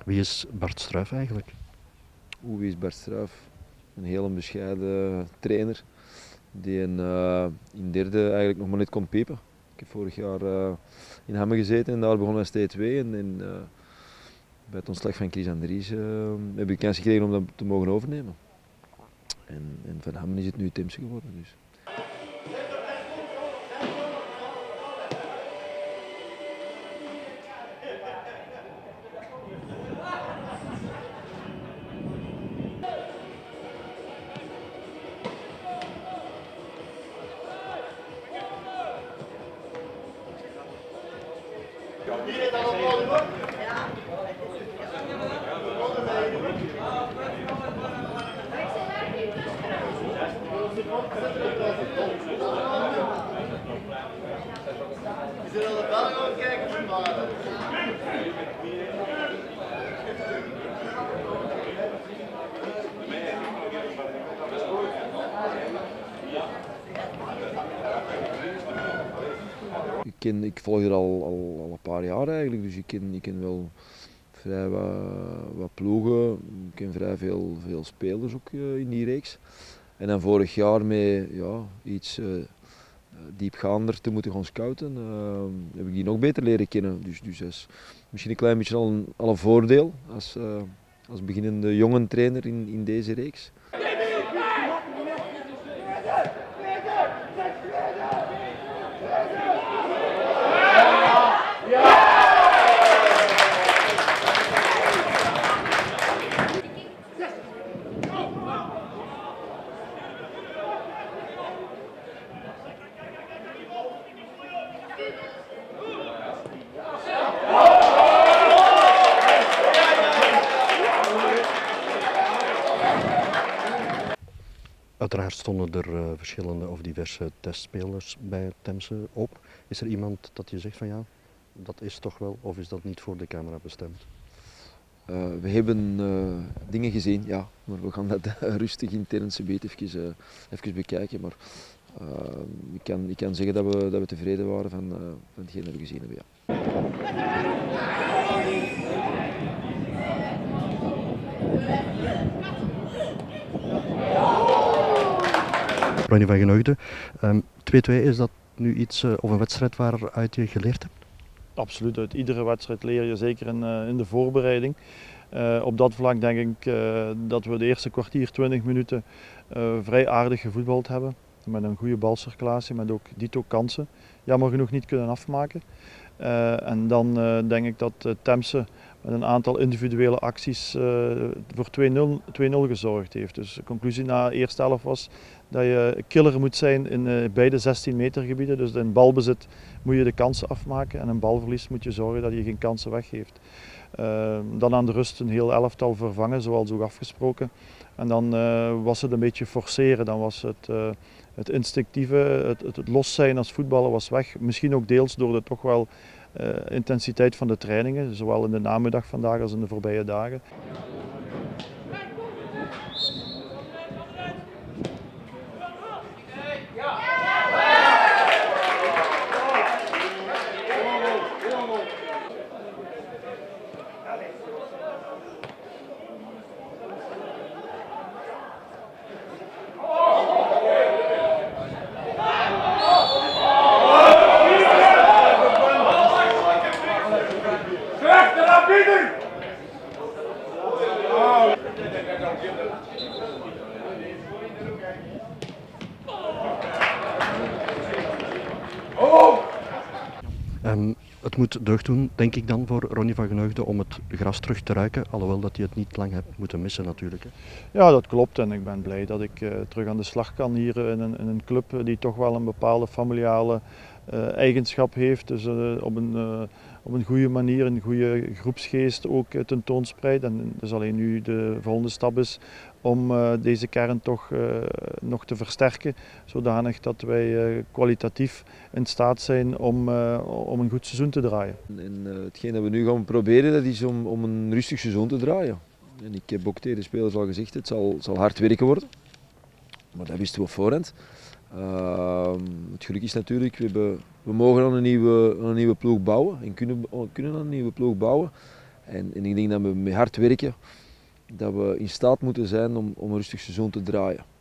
Wie is Bart Struijf eigenlijk? Wie is Bart Struijf? Een heel bescheiden trainer die in derde eigenlijk nog maar net kon piepen. Ik heb vorig jaar in Hamme gezeten en daar begon als T2 en bij het ontslag van Chris Andries heb ik de kans gekregen om dat te mogen overnemen. En van Hamme is het nu Temse geworden. Dus. Ik volg er al een paar jaar eigenlijk, dus ik ken wel vrij wat ploegen, ik ken vrij veel spelers ook in die reeks. En dan vorig jaar met iets diepgaander te moeten gaan scouten, heb ik die nog beter leren kennen. Dus dat is misschien een klein beetje al een voordeel als beginnende jonge trainer in deze reeks. Uiteraard stonden er verschillende of diverse testspelers bij Temse op. Is er iemand dat je zegt van ja, dat is toch wel, of is dat niet voor de camera bestemd? We hebben dingen gezien, ja, maar we gaan dat rustig intern even bekijken. Maar ik kan zeggen dat we tevreden waren van hetgeen dat we gezien hebben. Ja. Ronnie van Geneugde, 2-2, is dat nu iets of een wedstrijd waaruit je geleerd hebt? Absoluut, uit iedere wedstrijd leer je, zeker in de voorbereiding. Op dat vlak denk ik dat we de eerste kwartier, 20 minuten vrij aardig gevoetbald hebben. Met een goede balcirculatie, met ook dito kansen. Jammer genoeg niet kunnen afmaken. En dan denk ik dat Temse met een aantal individuele acties voor 2-0 gezorgd heeft. Dus de conclusie na de eerste helft was dat je killer moet zijn in beide 16 meter gebieden. Dus in balbezit moet je de kansen afmaken en in balverlies moet je zorgen dat je geen kansen weggeeft. Dan aan de rust een heel elftal vervangen, zoals ook afgesproken. En dan was het een beetje forceren, dan was het instinctieve, het los zijn als voetballer was weg. Misschien ook deels door de toch wel intensiteit van de trainingen, zowel in de namiddag vandaag als in de voorbije dagen. Het moet deugd doen, denk ik dan, voor Ronnie van Geneugde om het gras terug te ruiken, alhoewel dat hij het niet lang heeft moeten missen natuurlijk. Hè. Ja, dat klopt en ik ben blij dat ik terug aan de slag kan hier in een club die toch wel een bepaalde familiale eigenschap heeft. Dus op een goede manier, een goede groepsgeest ook tentoonspreidt. En dus alleen nu de volgende stap is om deze kern toch nog te versterken, zodanig dat wij kwalitatief in staat zijn om een goed seizoen te draaien. En hetgeen dat we nu gaan proberen, dat is om een rustig seizoen te draaien. En ik heb ook tegen de spelers al gezegd, het zal hard werken worden. Maar dat wisten we op voorhand. Het geluk is natuurlijk, we mogen aan een nieuwe ploeg bouwen en kunnen aan een nieuwe ploeg bouwen. En ik denk dat we met hard werken, dat we in staat moeten zijn om een rustig seizoen te draaien.